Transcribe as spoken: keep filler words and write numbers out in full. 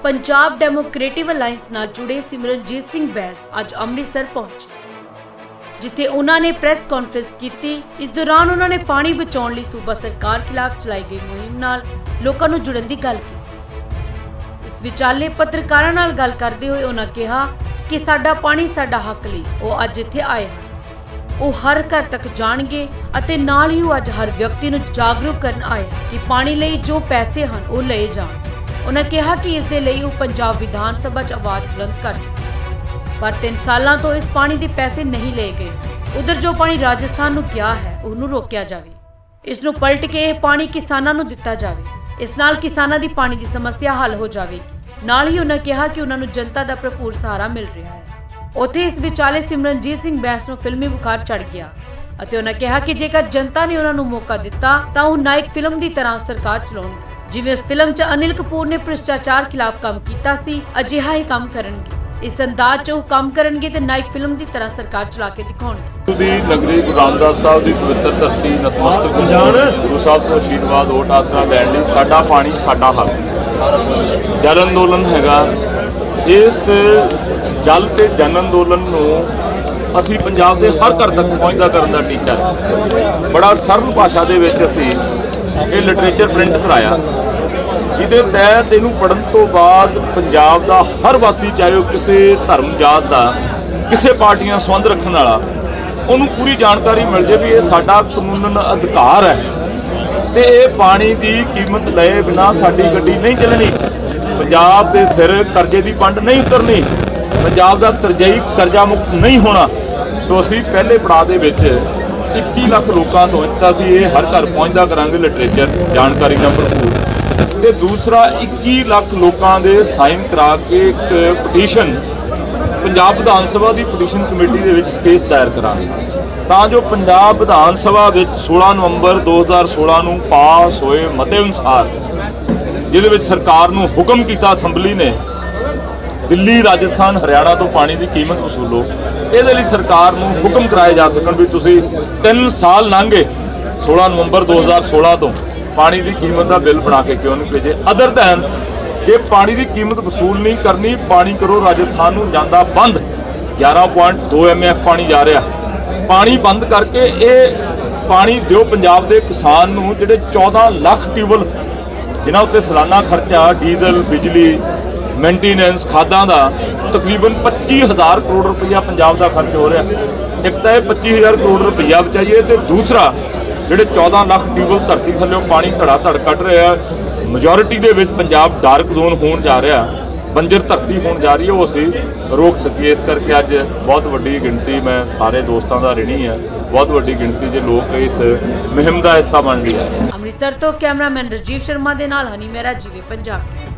Punjab democratic alliance नाल जुड़े सिमरनजीत सिंह बैस अज अमृतसर पहुंचे, जिथे उन्होंने प्रेस कॉन्फ्रेंस की। इस दौरान उन्होंने पानी बचाने लई सूबा सरकार खिलाफ चलाई गई मुहिम नाल लोकां नूं जुड़न दी गल की। इस विचाले पत्रकारां नाल गल करदे होए उन्होंने कहा कि साडा पानी साडा हक लई वो अज इत्थे आए हैं। वो हर घर तक जाणगे अते नाल ही अज हर व्यक्ति नूं जागरूक करन आए कि पानी लई जो पैसे हैं वो लए जाण। उन्होंने कहा कि इस दे लई वो पंजाब विधान सभा च आवाज बुलंद कर चुके, पर तीन सालों तो इस पानी के पैसे नहीं ले गए। उधर जो पानी राजस्थान नूं क्या है उन्होंने रोकिया जाए, इसनूं पलट के यह पानी किसानां नूं दिता जाए। इस नाल किसानां दी पानी की समस्या हल हो जाएगी। नाल ही उन्होंने कहा कि उन्होंने जनता का भरपूर सहारा मिल रहा है। उत्थे इस विचाले सिमरनजीत सिंह बैस नूं फिल्मी बुखार चढ़ गया अते उन्होंने कहा कि जेकर जनता ने उन्होंने मौका दिता तां वो नायक फिल्म की तरह सरकार चलाउणगे। जिवें इस फिल्म च अनिल कपूर ने भ्रष्टाचार खिलाफ काम किया सी, अजिहा ही काम करनगे। इस अंदाज च वो काम करनगे ते नायक फिल्म की तरह सरकार चला के दिखाउणगे। दी नगरी गुरु रामदास साहब की पवित्र धरती नतमस्तक गुरु साहब तो आशीर्वाद वोट आसरा लैण लई साडा पानी साडा हक जन अंदोलन हैगा। इस जल ते जन अंदोलन नूं असीं पंजाब के हर घर तक पहुँचदा करन दा टीचा है। बड़ा सरल भाषा दे विच असीं ये लिटरेचर प्रिंट कराया, जिसके तहत इनू पढ़न तो बाद पंजाब का हर वासी, चाहे वह किसी धर्म जात का किसी पार्टियां संबंध रखने वाला, उन्होंने पूरी जानकारी मिल जाए भी ये साडा कानूनन अधिकार है तो ये पानी की कीमत लए बिना साडी गड्डी नहीं चलनी। पंजाब के सिर करजे की पंड नहीं उतरनी, पंजाब का करजई करजा मुक्त नहीं होना। सो असीं पहले पड़ाव दे विच इक्की लख लोगों तो इतना सी ये हर घर पहुँचता करांगे लिटरेचर जानकारी नाल भरपूर। तो दूसरा इक्की लख लोगों के साइन करा के एक पटीशन पंजाब विधान सभा की पटीशन कमेटी के विच केस दायर करांगे, तां जो पंजाब विधान सभा विच सोलह नवंबर दो हज़ार सोलह नूं पास होए मते अनुसार जिहदे विच सरकार नूं हुक्म किया असैंबली ने दिल्ली राजस्थान हरियाणा तो पानी की कीमत वसूलो, ये सरकार नूं हुक्म कराए जा सकन भी तुसीं तीन साल लंघे सोलह नवंबर दो हज़ार सोलह तो पानी की कीमत का बिल बना के क्यों नहीं भेजे। अदर दैन जे पानी की कीमत वसूल नहीं करनी, पानी करो राजस्थान नूं जांदा बंद, ग्यारह पॉइंट दो एम एफ पानी जा रहा, पानी बंद करके ये पानी दिओ पंजाब के किसान नूं जिहड़े चौदह लाख ट्यूबल जिन्हां उत्ते सालाना खर्चा डीजल बिजली मेनटेनेंस खादा का तकरीबन पच्ची हज़ार करोड़ रुपया पंजाब का खर्च हो रहा। एक तो यह पच्ची हज़ार करोड़ रुपया बचाइए तो दूसरा जोड़े चौदह लाख ट्यूबल धरती थल्लों पानी धड़ा धड़ कट रहा, majority दे विच पंजाब डार्क जोन होने जा रहा, बंजर धरती होने जा रही है, वो असीं रोक सकीए। इस करके अज बहुत वड्डी गिणती मैं सारे दोस्तों का ऋणी है, बहुत वड्डी गिणती जे लोग इस मुहिम का हिस्सा बन गए। अमृतसर तो कैमरामैन राजीव शर्मा दे नाल हनी मेहरा जीवे पंजाब।